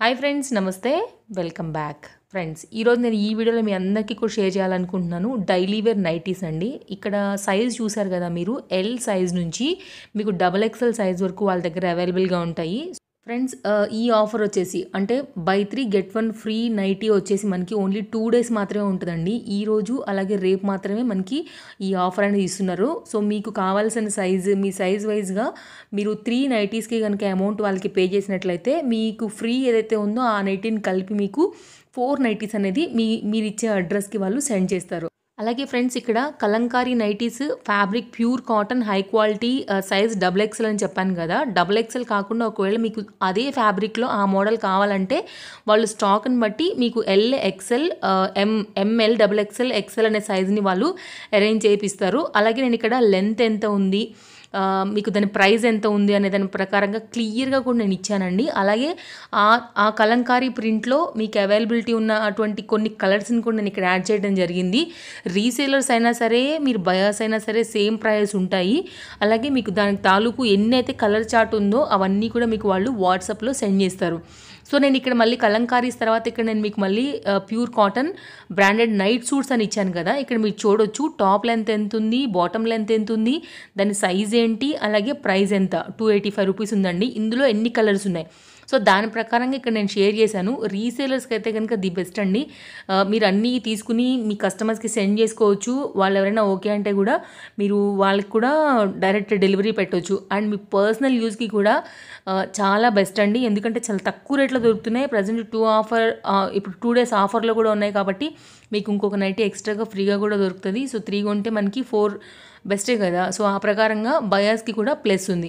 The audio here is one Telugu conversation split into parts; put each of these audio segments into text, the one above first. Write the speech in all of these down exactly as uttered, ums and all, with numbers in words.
హాయ్ ఫ్రెండ్స్, నమస్తే, వెల్కమ్ బ్యాక్. ఫ్రెండ్స్, ఈరోజు నేను ఈ వీడియోలో మీ అందరికీ కూడా షేర్ చేయాలనుకుంటున్నాను డైలీ వేర్ నైటీస్ అండి. ఇక్కడ సైజ్ చూసారు కదా మీరు, ఎల్ సైజ్ నుంచి మీకు డబల్ ఎక్స్ఎల్ సైజ్ వరకు వాళ్ళ దగ్గర అవైలబుల్గా ఉంటాయి. ఫ్రెండ్స్, ఈ ఆఫర్ వచ్చేసి అంటే buy three get one free nighty వచ్చేసి మనకి ఓన్లీ టూ డేస్ మాత్రమే ఉంటుందండి. ఈరోజు అలాగే రేపు మాత్రమే మనకి ఈ ఆఫర్ అనేది ఇస్తున్నారు. సో మీకు కావాల్సిన సైజు మీ సైజ్ వైజ్గా మీరు త్రీ నైటీస్కి కనుక అమౌంట్ వాళ్ళకి పే చేసినట్లయితే మీకు ఫ్రీ ఏదైతే ఉందో ఆ నైటీని కలిపి మీకు ఫోర్ నైటీస్ అనేది మీ మీరు ఇచ్చే అడ్రస్కి వాళ్ళు సెండ్ చేస్తారు. అలాగే ఫ్రెండ్స్, ఇక్కడ Kalamkari nighties fabric pure cotton high quality size double XL అని చెప్పాను కదా. డబుల్ ఎక్స్ఎల్ కాకుండా ఒకవేళ మీకు అదే ఫ్యాబ్రిక్లో ఆ మోడల్ కావాలంటే వాళ్ళు స్టాక్ని బట్టి మీకు L XL M M L double XL XL అనే సైజ్ని వాళ్ళు అరేంజ్ చేయిస్తారు. అలాగే నేను ఇక్కడ లెంత్ ఎంత ఉంది, మీకు దాని ప్రైస్ ఎంత ఉంది అనే దాని ప్రకారంగా క్లియర్గా కూడా నేను ఇచ్చానండి. అలాగే ఆ ఆ కలంకారీ ప్రింట్లో మీకు అవైలబిలిటీ ఉన్న అటువంటి కొన్ని కలర్స్ని కూడా నేను ఇక్కడ యాడ్ చేయడం జరిగింది. రీసేలర్స్ అయినా సరే, మీరు బయర్స్ అయినా సరే సేమ్ ప్రైస్ ఉంటాయి. అలాగే మీకు దానికి తాలూకు ఎన్ని అయితే కలర్ చార్ట్ ఉందో అవన్నీ కూడా మీకు వాళ్ళు వాట్సాప్లో సెండ్ చేస్తారు. సో నేను ఇక్కడ మళ్ళీ కలంకారీస్ తర్వాత ఇక్కడ నేను మీకు మళ్ళీ pure cotton branded night suits అని ఇచ్చాను కదా. ఇక్కడ మీరు చూడొచ్చు టాప్ లెంత్ ఎంత ఉంది, బాటమ్ లెంత్ ఎంత ఉంది, దాని సైజ్ ఏంటి, అలాగే ప్రైస్ ఎంత. టూ ఎయిటీ ఫైవ్ రూపీస్ ఉందండి. ఇందులో ఎన్ని కలర్స్ ఉన్నాయి, సో దాని ప్రకారంగా ఇక్కడ నేను షేర్ చేశాను. రీసేలర్స్కి అయితే కనుక ది బెస్ట్ అండి. మీరు అన్నీ తీసుకుని మీ కస్టమర్స్కి సెండ్ చేసుకోవచ్చు. వాళ్ళు ఎవరైనా ఓకే అంటే కూడా మీరు వాళ్ళకి కూడా డైరెక్ట్ డెలివరీ పెట్టవచ్చు. అండ్ మీ పర్సనల్ యూస్కి కూడా చాలా బెస్ట్ అండి. ఎందుకంటే చాలా తక్కువ రేట్లో దొరుకుతున్నాయి. ప్రజెంట్ టూ ఆఫర్ ఇప్పుడు టూ డేస్ ఆఫర్లో కూడా ఉన్నాయి కాబట్టి మీకు ఇంకొక నైటీ ఎక్స్ట్రాగా ఫ్రీగా కూడా దొరుకుతుంది. సో త్రీ కొంటే మనకి ఫోర్ బెస్టే కదా. సో ఆ ప్రకారంగా బయాస్కి కూడా ప్లస్ ఉంది.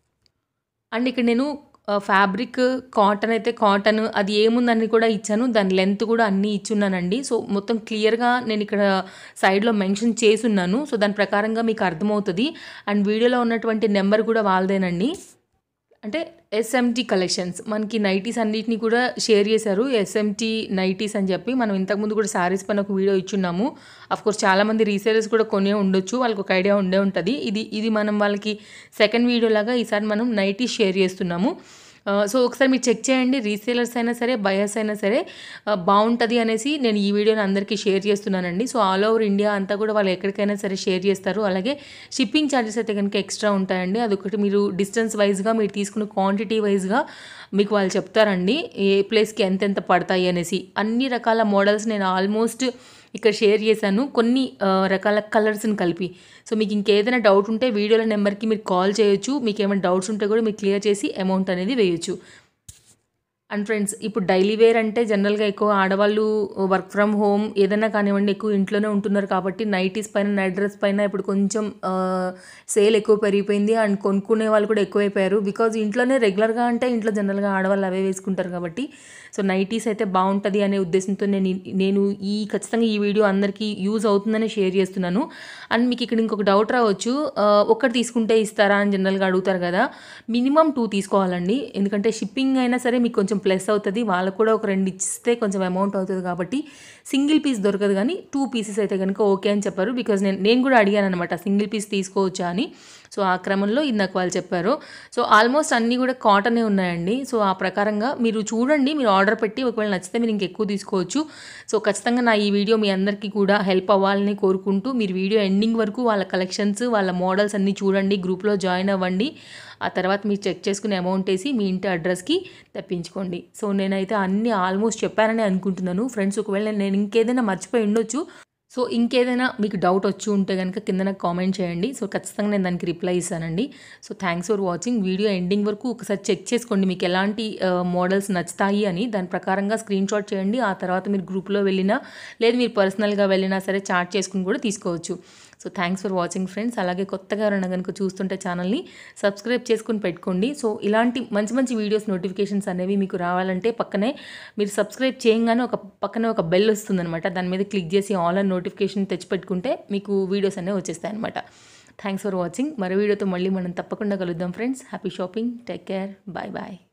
అండ్ ఇక్కడ నేను ఫ్యాబ్రిక్ కాటన్ అయితే కాటన్ అది ఏముందని కూడా ఇచ్చాను. దాని లెంత్ కూడా అన్నీ ఇచ్చున్నానండి. సో మొత్తం క్లియర్గా నేను ఇక్కడ సైడ్లో మెన్షన్ చేసున్నాను. సో దాని ప్రకారంగా మీకు అర్థమవుతుంది. అండ్ వీడియోలో ఉన్నటువంటి నెంబర్ కూడా వాళ్ళదేనండి. అంటే ఎస్ఎంటీ కలెక్షన్స్ మనకి నైటీస్ అన్నిటిని కూడా షేర్ చేశారు. ఎస్ఎంటీ నైటీస్ అని చెప్పి మనం ఇంతకుముందు కూడా శారీస్ పైన ఒక వీడియో ఇచ్చున్నాము. అఫ్కోర్స్ చాలామంది రీసేలర్స్ కూడా కొనే ఉండొచ్చు, వాళ్ళకి ఒక ఐడియా ఉండే ఉంటుంది. ఇది ఇది మనం వాళ్ళకి సెకండ్ వీడియో లాగా ఈసారి మనం నైటీస్ షేర్ చేస్తున్నాము. సో ఒకసారి మీరు చెక్ చేయండి. రీసేలర్స్ అయినా సరే, బయర్స్ అయినా సరే బాగుంటుంది అనేసి నేను ఈ వీడియోని అందరికీ షేర్ చేస్తున్నానండి. సో ఆల్ ఓవర్ ఇండియా అంతా కూడా వాళ్ళు ఎక్కడికైనా సరే షేర్ చేస్తారు. అలాగే షిప్పింగ్ ఛార్జెస్ అయితే కనుక ఎక్స్ట్రా ఉంటాయండి. అదొకటి మీరు డిస్టెన్స్ వైజ్గా మీరు తీసుకున్న క్వాంటిటీ వైజ్గా మీకు వాళ్ళు చెప్తారండి ఏ ప్లేస్కి ఎంతెంత పడతాయి అనేసి. అన్ని రకాల మోడల్స్ నేను ఆల్మోస్ట్ ఇక్కడ షేర్ చేశాను, కొన్ని రకాల కలర్స్ని కలిపి. సో మీకు ఇంకేదైనా డౌట్ ఉంటే వీడియోల నెంబర్కి మీరు కాల్ చేయొచ్చు. మీకు ఏమైనా డౌట్స్ ఉంటే కూడా మీరు క్లియర్ చేసి అమౌంట్ అనేది వేయొచ్చు. అండ్ ఫ్రెండ్స్, ఇప్పుడు డైలీ వేర్ అంటే జనరల్గా ఎక్కువ ఆడవాళ్ళు వర్క్ ఫ్రమ్ హోమ్ ఏదైనా కానివ్వండి ఎక్కువ ఇంట్లోనే ఉంటున్నారు కాబట్టి నైటీస్ పైన నైట్ డ్రెస్ పైన ఇప్పుడు కొంచెం సేల్ ఎక్కువ పెరిగిపోయింది. అండ్ కొనుక్కునే వాళ్ళు కూడా ఎక్కువైపోయారు. బికాజ్ ఇంట్లోనే రెగ్యులర్గా అంటే ఇంట్లో జనరల్గా ఆడవాళ్ళు అవే వేసుకుంటారు కాబట్టి సో నైటీస్ అయితే బాగుంటుంది అనే ఉద్దేశంతో నేను నేను ఈ ఖచ్చితంగా ఈ వీడియో అందరికీ యూజ్ అవుతుందని షేర్ చేస్తున్నాను. అండ్ మీకు ఇక్కడ ఇంకొక డౌట్ రావచ్చు, ఒక్కటి తీసుకుంటే ఇస్తారా అని జనరల్గా అడుగుతారు కదా. మినిమం టూ తీసుకోవాలండి. ఎందుకంటే షిప్పింగ్ అయినా సరే మీకు కొంచెం ప్లస్ అవుతుంది. వాళ్ళకు కూడా ఒక రెండు ఇస్తే కొంచెం అమౌంట్ అవుతుంది కాబట్టి సింగిల్ పీస్ దొరకదు, కానీ టూ పీసెస్ అయితే కనుక ఓకే అని చెప్పారు. బికాజ్ నేను నేను కూడా అడిగాను అనమాట సింగిల్ పీస్ తీసుకోవచ్చా అని. సో ఆ క్రమంలో ఇందాక వాళ్ళు చెప్పారు. సో ఆల్మోస్ట్ అన్నీ కూడా కాటనే ఉన్నాయండి. సో ఆ ప్రకారంగా మీరు చూడండి, మీరు ఆర్డర్ పెట్టి ఒకవేళ నచ్చితే మీరు ఇంకెక్కువ తీసుకోవచ్చు. సో ఖచ్చితంగా నా ఈ వీడియో మీ అందరికీ కూడా హెల్ప్ అవ్వాలని కోరుకుంటూ మీరు వీడియో ఎండింగ్ వరకు వాళ్ళ కలెక్షన్స్ వాళ్ళ మోడల్స్ అన్నీ చూడండి, గ్రూప్లో జాయిన్ అవ్వండి. ఆ తర్వాత మీరు చెక్ చేసుకుని అమౌంట్ వేసి మీ ఇంటి అడ్రస్కి తెప్పించుకోండి. సో నేనైతే అన్నీ ఆల్మోస్ట్ చెప్పానని అనుకుంటున్నాను. ఫ్రెండ్స్, ఒకవేళ నేను ఇంకేదైనా మర్చిపోయి ఉండొచ్చు. సో ఇంకేదైనా మీకు డౌట్ వచ్చి ఉంటే కనుక కింద నాకు కామెంట్ చేయండి. సో ఖచ్చితంగా నేను దానికి రిప్లై ఇస్తానండి. So thanks for watching. Video ending వరకు ఒకసారి చెక్ చేసుకోండి మీకు ఎలాంటి మోడల్స్ నచ్చుతాయి అని. దాని ప్రకారంగా స్క్రీన్ షాట్ చేయండి. ఆ తర్వాత మీరు గ్రూప్లో వెళ్ళినా లేదు మీరు పర్సనల్గా వెళ్ళినా సరే చాట్ చేసుకుని కూడా తీసుకోవచ్చు. So thanks for watching friends. అలాగే కొత్తగా ఎవరైనా కనుక చూస్తుంటే ఛానల్ని సబ్స్క్రైబ్ చేసుకుని పెట్టుకోండి. సో ఇలాంటి మంచి మంచి వీడియోస్ నోటిఫికేషన్స్ అనేవి మీకు రావాలంటే పక్కనే మీరు సబ్స్క్రైబ్ చేయగానే ఒక పక్కనే ఒక బెల్ వస్తుందన్నమాట. దాని మీద క్లిక్ చేసి ఆల్ అండ్ నోటిఫికేషన్ తెచ్చిపెట్టుకుంటే మీకు వీడియోస్ అనేవి వచ్చేస్తాయి అనమాట. Thanks for watching. మరో వీడియోతో మళ్ళీ మనం తప్పకుండా కలుద్దాం friends. Happy shopping. Take care. Bye bye.